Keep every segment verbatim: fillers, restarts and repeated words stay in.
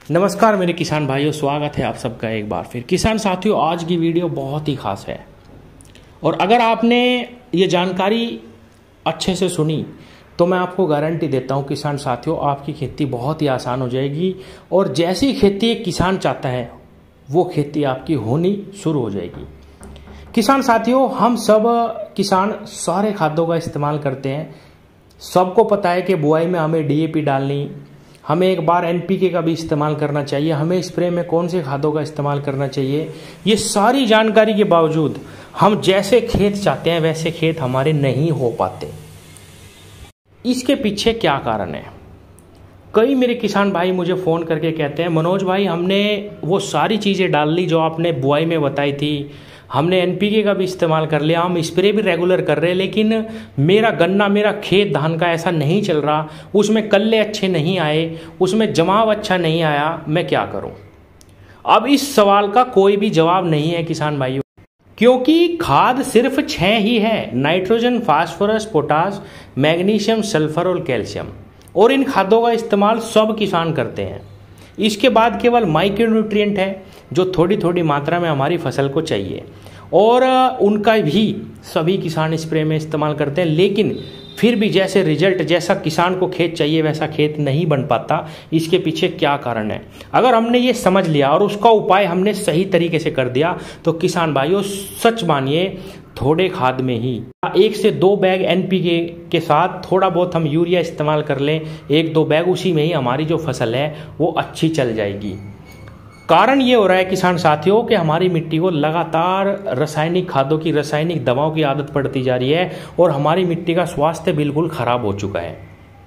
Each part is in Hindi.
नमस्कार मेरे किसान भाइयों, स्वागत है आप सबका एक बार फिर। किसान साथियों, आज की वीडियो बहुत ही खास है और अगर आपने ये जानकारी अच्छे से सुनी तो मैं आपको गारंटी देता हूँ किसान साथियों, आपकी खेती बहुत ही आसान हो जाएगी और जैसी खेती एक किसान चाहता है वो खेती आपकी होनी शुरू हो जाएगी। किसान साथियों, हम सब किसान सारे खादों का इस्तेमाल करते हैं। सबको पता है कि बुआई में हमें डी ए पी डालनी, हमें एक बार एन पी के का भी इस्तेमाल करना चाहिए, हमें स्प्रे में कौन से खादों का इस्तेमाल करना चाहिए। ये सारी जानकारी के बावजूद हम जैसे खेत चाहते हैं वैसे खेत हमारे नहीं हो पाते। इसके पीछे क्या कारण है? कई मेरे किसान भाई मुझे फ़ोन करके कहते हैं, मनोज भाई हमने वो सारी चीज़ें डाल ली जो आपने बुआई में बताई थी, हमने एन पी के का भी इस्तेमाल कर लिया, हम स्प्रे भी रेगुलर कर रहे हैं, लेकिन मेरा गन्ना, मेरा खेत धान का ऐसा नहीं चल रहा, उसमें कल्ले अच्छे नहीं आए, उसमें जमाव अच्छा नहीं आया, मैं क्या करूं? अब इस सवाल का कोई भी जवाब नहीं है किसान भाइयों, क्योंकि खाद सिर्फ छह ही है: nitrogen, phosphorus, potash, magnesium, sulphur और कैल्शियम। और इन खादों का इस्तेमाल सब किसान करते हैं। इसके बाद केवल माइक्रो न्यूट्रिएंट है जो थोड़ी थोड़ी मात्रा में हमारी फसल को चाहिए और उनका भी सभी किसान स्प्रे में इस्तेमाल करते हैं, लेकिन फिर भी जैसे रिजल्ट, जैसा किसान को खेत चाहिए वैसा खेत नहीं बन पाता। इसके पीछे क्या कारण है? अगर हमने ये समझ लिया और उसका उपाय हमने सही तरीके से कर दिया तो किसान भाइयों सच मानिए, थोड़े खाद में ही एक से दो बैग एन पी के के साथ थोड़ा बहुत हम यूरिया इस्तेमाल कर लें, एक दो बैग, उसी में ही हमारी जो फसल है वो अच्छी चल जाएगी। कारण ये हो रहा है किसान साथियों कि हमारी मिट्टी को लगातार रासायनिक खादों की, रासायनिक दवाओं की आदत पड़ती जा रही है और हमारी मिट्टी का स्वास्थ्य बिल्कुल खराब हो चुका है।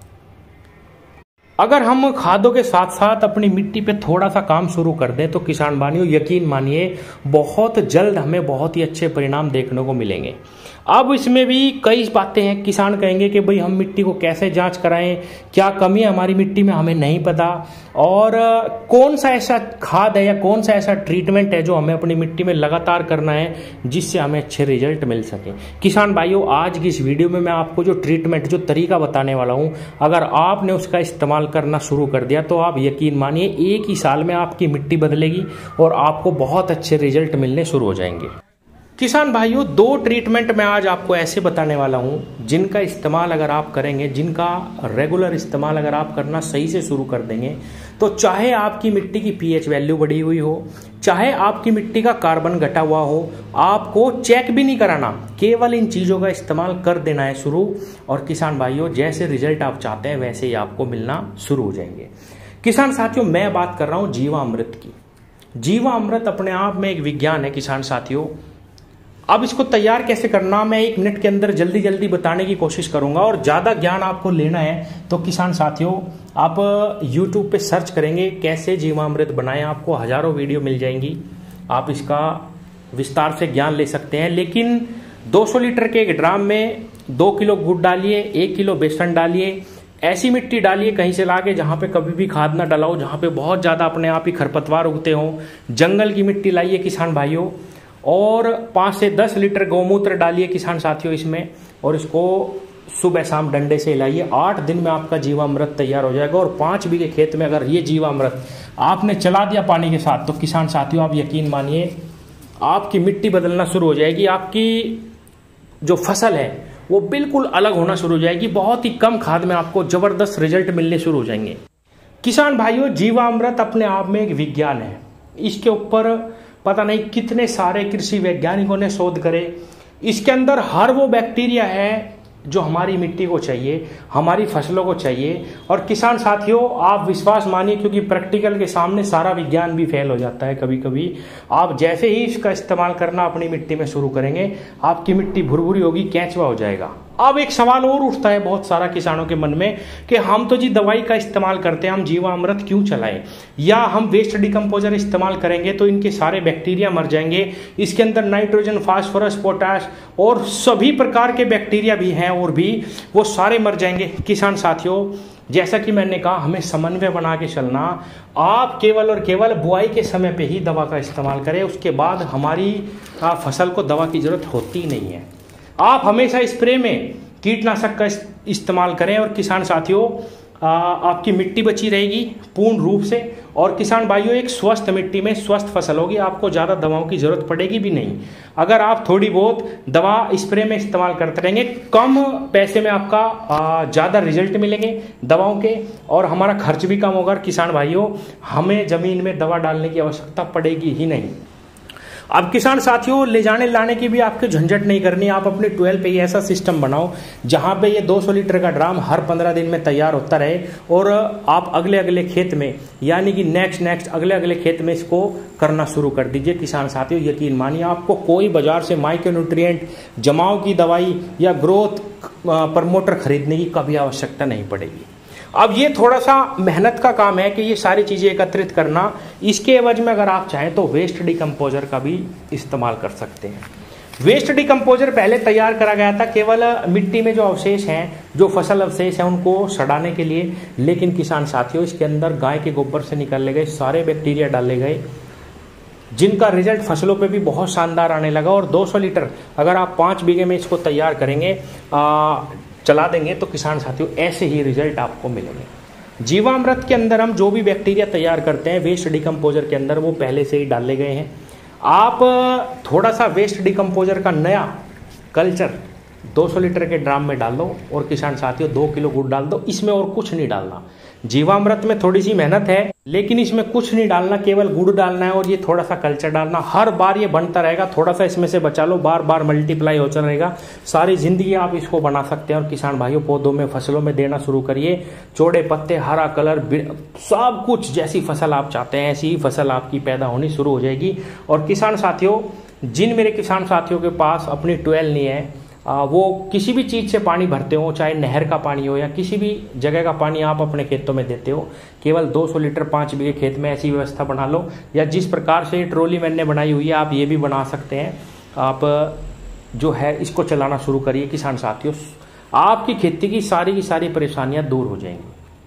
अगर हम खादों के साथ साथ अपनी मिट्टी पे थोड़ा सा काम शुरू कर दें तो किसान भाइयों यकीन मानिए बहुत जल्द हमें बहुत ही अच्छे परिणाम देखने को मिलेंगे। अब इसमें भी कई बातें हैं। किसान कहेंगे कि भाई हम मिट्टी को कैसे जांच कराएं, क्या कमी है हमारी मिट्टी में हमें नहीं पता, और कौन सा ऐसा खाद है या कौन सा ऐसा ट्रीटमेंट है जो हमें अपनी मिट्टी में लगातार करना है जिससे हमें अच्छे रिजल्ट मिल सके। किसान भाइयों, आज की इस वीडियो में मैं आपको जो ट्रीटमेंट, जो तरीका बताने वाला हूं, अगर आपने उसका इस्तेमाल करना शुरू कर दिया तो आप यकीन मानिए एक ही साल में आपकी मिट्टी बदलेगी और आपको बहुत अच्छे रिजल्ट मिलने शुरू हो जाएंगे। किसान भाइयों, दो ट्रीटमेंट मैं आज आपको ऐसे बताने वाला हूं जिनका इस्तेमाल अगर आप करेंगे, जिनका रेगुलर इस्तेमाल अगर आप करना सही से शुरू कर देंगे तो चाहे आपकी मिट्टी की पी एच वैल्यू बढ़ी हुई हो, चाहे आपकी मिट्टी का कार्बन घटा हुआ हो, आपको चेक भी नहीं कराना, केवल इन चीजों का इस्तेमाल कर देना है शुरू, और किसान भाइयों जैसे रिजल्ट आप चाहते हैं वैसे ही आपको मिलना शुरू हो जाएंगे। किसान साथियों, मैं बात कर रहा हूं जीवामृत की। जीवामृत अपने आप में एक विज्ञान है किसान साथियों। अब इसको तैयार कैसे करना मैं एक मिनट के अंदर जल्दी जल्दी बताने की कोशिश करूंगा, और ज्यादा ज्ञान आपको लेना है तो किसान साथियों आप यूट्यूब पे सर्च करेंगे कैसे जीवामृत बनाएं, आपको हजारों वीडियो मिल जाएंगी, आप इसका विस्तार से ज्ञान ले सकते हैं। लेकिन दो सौ लीटर के एक ड्राम में दो किलो गुड़ डालिए, एक किलो बेसन डालिए, ऐसी मिट्टी डालिए कहीं से लाके जहां पे कभी भी खाद ना डलाओ, जहां पे बहुत ज्यादा अपने आप ही खरपतवार उगते हो, जंगल की मिट्टी लाइए किसान भाइयों, और पाँच से दस लीटर गौमूत्र डालिए किसान साथियों इसमें, और इसको सुबह शाम डंडे से हिलाइए। आठ दिन में आपका जीवामृत तैयार हो जाएगा। और पाँच बीघे खेत में अगर ये जीवामृत आपने चला दिया पानी के साथ तो किसान साथियों आप यकीन मानिए आपकी मिट्टी बदलना शुरू हो जाएगी, आपकी जो फसल है वो बिल्कुल अलग होना शुरू हो जाएगी। बहुत ही कम खाद में आपको जबरदस्त रिजल्ट मिलने शुरू हो जाएंगे। किसान भाइयों, जीवामृत अपने आप में एक विज्ञान है। इसके ऊपर पता नहीं कितने सारे कृषि वैज्ञानिकों ने शोध करे। इसके अंदर हर वो बैक्टीरिया है जो हमारी मिट्टी को चाहिए, हमारी फसलों को चाहिए। और किसान साथियों आप विश्वास मानिए, क्योंकि प्रैक्टिकल के सामने सारा विज्ञान भी फेल हो जाता है कभी कभी। आप जैसे ही इसका इस्तेमाल करना अपनी मिट्टी में शुरू करेंगे आपकी मिट्टी भुरभुरी होगी, केंचुआ हो जाएगा। अब एक सवाल और उठता है बहुत सारा किसानों के मन में कि हम तो जी दवाई का इस्तेमाल करते हैं, हम जीवामृत क्यों चलाएं, या हम वेस्ट डिकम्पोजर इस्तेमाल करेंगे तो इनके सारे बैक्टीरिया मर जाएंगे। इसके अंदर नाइट्रोजन, फास्फोरस, पोटाश और सभी प्रकार के बैक्टीरिया भी हैं और भी वो सारे मर जाएंगे। किसान साथियों, जैसा कि मैंने कहा हमें समन्वय बना के चलना। आप केवल और केवल बुआई के समय पे ही दवा का इस्तेमाल करें, उसके बाद हमारी फसल को दवा की जरूरत होती नहीं है। आप हमेशा स्प्रे में कीटनाशक का इस्तेमाल करें। और किसान साथियों आ, आपकी मिट्टी बची रहेगी पूर्ण रूप से, और किसान भाइयों एक स्वस्थ मिट्टी में स्वस्थ फसल होगी, आपको ज़्यादा दवाओं की जरूरत पड़ेगी भी नहीं। अगर आप थोड़ी बहुत दवा स्प्रे में इस्तेमाल करते रहेंगे, कम पैसे में आपका ज़्यादा रिजल्ट मिलेंगे दवाओं के, और हमारा खर्च भी कम होगा। किसान भाइयों हमें ज़मीन में दवा डालने की आवश्यकता पड़ेगी ही नहीं। अब किसान साथियों ले जाने लाने की भी आपको झंझट नहीं करनी। आप अपने ट्वेल्व पे ऐसा सिस्टम बनाओ जहां पे ये दो सौ लीटर का ड्राम हर पंद्रह दिन में तैयार होता रहे, और आप अगले अगले खेत में यानी कि नेक्स्ट नेक्स्ट अगले अगले खेत में इसको करना शुरू कर दीजिए। किसान साथियों यकीन मानिए आपको कोई बाजार से माइक्रोन्यूट्रिएंट जमाव की दवाई या ग्रोथ प्रमोटर खरीदने की कभी आवश्यकता नहीं पड़ेगी। अब ये थोड़ा सा मेहनत का काम है कि ये सारी चीज़ें एकत्रित करना। इसके एवज में अगर आप चाहें तो वेस्ट डिकम्पोजर का भी इस्तेमाल कर सकते हैं। वेस्ट डिकम्पोजर पहले तैयार करा गया था केवल मिट्टी में जो अवशेष हैं, जो फसल अवशेष हैं उनको सड़ाने के लिए, लेकिन किसान साथियों इसके अंदर गाय के गोबर से निकाले गए सारे बैक्टीरिया डाले गए, जिनका रिजल्ट फसलों पे भी बहुत शानदार आने लगा। और दो सौ लीटर अगर आप पाँच बीघे में इसको तैयार करेंगे, आ, चला देंगे, तो किसान साथियों ऐसे ही रिजल्ट आपको मिलेंगे। जीवामृत के अंदर हम जो भी बैक्टीरिया तैयार करते हैं वेस्ट डिकम्पोजर के अंदर वो पहले से ही डाले गए हैं। आप थोड़ा सा वेस्ट डिकम्पोजर का नया कल्चर दो सौ लीटर के ड्राम में डाल दो, और किसान साथियों दो किलो गुड़ डाल दो। इसमें और कुछ नहीं डालना। जीवामृत में थोड़ी सी मेहनत है, लेकिन इसमें कुछ नहीं डालना, केवल गुड़ डालना है और ये थोड़ा सा कल्चर डालना। हर बार ये बनता रहेगा, थोड़ा सा इसमें से बचा लो, बार बार मल्टीप्लाई होता रहेगा। सारी जिंदगी आप इसको बना सकते हैं। और किसान भाइयों पौधों में फसलों में देना शुरू करिए। चौड़े पत्ते, हरा कलर, सब कुछ जैसी फसल आप चाहते हैं ऐसी ही फसल आपकी पैदा होनी शुरू हो जाएगी। और किसान साथियों जिन मेरे किसान साथियों के पास अपनी ट्वेल्व नहीं है, आ, वो किसी भी चीज़ से पानी भरते हो, चाहे नहर का पानी हो या किसी भी जगह का पानी आप अपने खेतों में देते हो, केवल दो सौ लीटर पाँच बीघे खेत में ऐसी व्यवस्था बना लो। या जिस प्रकार से ट्रॉली मैंने बनाई हुई है आप ये भी बना सकते हैं। आप जो है इसको चलाना शुरू करिए। किसान साथियों आपकी खेती की सारी की सारी परेशानियां दूर हो जाएंगी।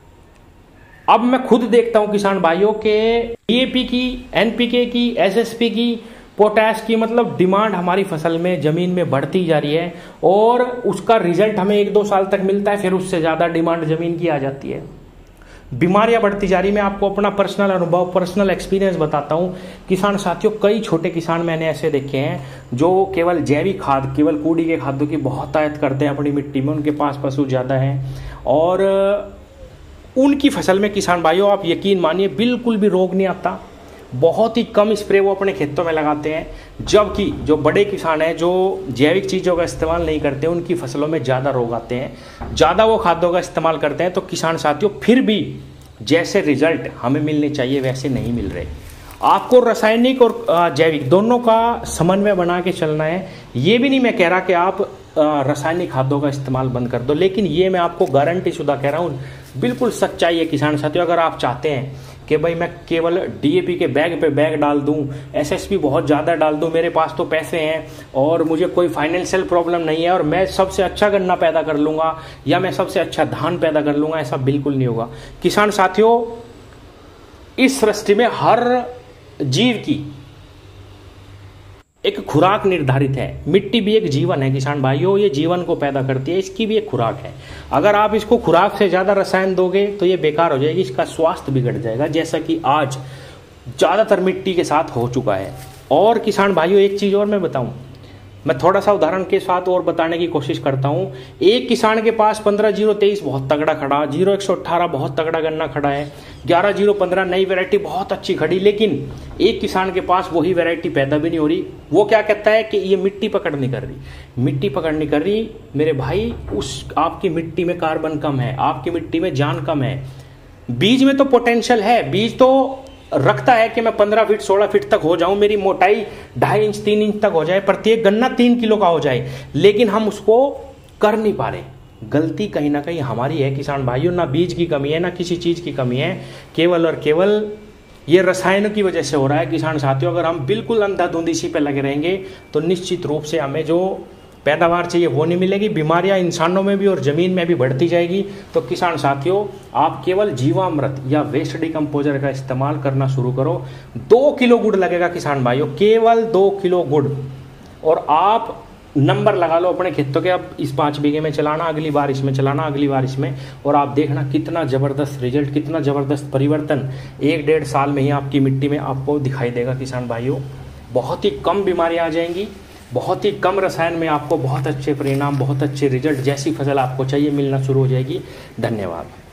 अब मैं खुद देखता हूं किसान भाइयों के डीएपी की, एनपीके की, एसएसपी की, पोटैश की मतलब डिमांड हमारी फसल में जमीन में बढ़ती जा रही है, और उसका रिजल्ट हमें एक दो साल तक मिलता है, फिर उससे ज्यादा डिमांड जमीन की आ जाती है। बीमारियां बढ़ती जा रही। मैं आपको अपना पर्सनल अनुभव, पर्सनल एक्सपीरियंस बताता हूं किसान साथियों। कई छोटे किसान मैंने ऐसे देखे हैं जो केवल जैविक खाद, केवल कूड़ी के खादों की बहुत आयत करते हैं अपनी मिट्टी में, उनके पास पशु ज्यादा है, और उनकी फसल में किसान भाइयों आप यकीन मानिए बिल्कुल भी रोग नहीं आता। बहुत ही कम स्प्रे वो अपने खेतों में लगाते हैं, जबकि जो बड़े किसान हैं जो जैविक चीज़ों का इस्तेमाल नहीं करते उनकी फसलों में ज़्यादा रोग आते हैं, ज़्यादा वो खाद्यों का इस्तेमाल करते हैं। तो किसान साथियों फिर भी जैसे रिजल्ट हमें मिलने चाहिए वैसे नहीं मिल रहे। आपको रासायनिक और जैविक दोनों का समन्वय बना के चलना है। ये भी नहीं मैं कह रहा कि आप रासायनिक खाद्यों का इस्तेमाल बंद कर दो, लेकिन ये मैं आपको गारंटी शुदा कह रहा हूँ, बिल्कुल सच्चाई है किसान साथियों। अगर आप चाहते हैं कि भाई मैं केवल डीएपी के बैग पे बैग डाल दूं, एसएसपी बहुत ज़्यादा डाल दूं, मेरे पास तो पैसे हैं और मुझे कोई फाइनेंशियल प्रॉब्लम नहीं है और मैं सबसे अच्छा गन्ना पैदा कर लूँगा या मैं सबसे अच्छा धान पैदा कर लूँगा, ऐसा बिल्कुल नहीं होगा। किसान साथियों इस सृष्टि में हर जीव की एक खुराक निर्धारित है। मिट्टी भी एक जीवन है किसान भाइयों, ये जीवन को पैदा करती है, इसकी भी एक खुराक है। अगर आप इसको खुराक से ज्यादा रसायन दोगे तो ये बेकार हो जाएगी, इसका स्वास्थ्य बिगड़ जाएगा, जैसा कि आज ज्यादातर मिट्टी के साथ हो चुका है। और किसान भाइयों एक चीज और मैं बताऊं, मैं थोड़ा सा उदाहरण के साथ और बताने की कोशिश करता हूं। एक किसान के पास पंद्रह जीरो तेईस बहुत तगड़ा खड़ा, जीरो एक सौ अट्ठारह बहुत तगड़ा गन्ना खड़ा है, ग्यारह जीरो पंद्रह नई वैरायटी बहुत अच्छी खड़ी, लेकिन एक किसान के पास वही वैरायटी पैदा भी नहीं हो रही। वो क्या कहता है कि ये मिट्टी पकड़ नहीं कर रही, मिट्टी पकड़ नहीं कर रही। मेरे भाई उस आपकी मिट्टी में कार्बन कम है, आपकी मिट्टी में जान कम है। बीज में तो पोटेंशियल है, बीज तो रखता है कि मैं पंद्रह फीट सोलह फीट तक हो जाऊं, मेरी मोटाई ढाई इंच तीन इंच तक हो जाए, प्रत्येक गन्ना तीन किलो का हो जाए, लेकिन हम उसको कर नहीं पा रहे। गलती कहीं ना कहीं हमारी है किसान भाइयों, ना बीज की कमी है ना किसी चीज की कमी है, केवल और केवल ये रसायनों की वजह से हो रहा है। किसान साथियों अगर हम बिल्कुल अंधाधुंध इसी पे लगे रहेंगे तो निश्चित रूप से हमें जो पैदावार चाहिए वो नहीं मिलेगी, बीमारियां इंसानों में भी और जमीन में भी बढ़ती जाएगी। तो किसान साथियों आप केवल जीवामृत या वेस्ट डिकम्पोजर का इस्तेमाल करना शुरू करो। दो किलो गुड़ लगेगा किसान भाइयों, केवल दो किलो गुड़, और आप नंबर लगा लो अपने खेतों के, अब इस पाँच बीघे में चलाना, अगली बार इसमें चलाना, अगली बार इसमें, और आप देखना कितना ज़बरदस्त रिजल्ट, कितना ज़बरदस्त परिवर्तन एक डेढ़ साल में ही आपकी मिट्टी में आपको दिखाई देगा किसान भाइयों। बहुत ही कम बीमारियाँ आ जाएंगी, बहुत ही कम रसायन में आपको बहुत अच्छे परिणाम, बहुत अच्छे रिजल्ट, जैसी फसल आपको चाहिए मिलना शुरू हो जाएगी। धन्यवाद।